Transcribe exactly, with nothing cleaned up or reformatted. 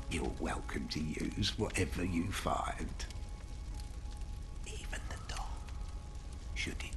You're welcome to use whatever you find. Even the dark, should it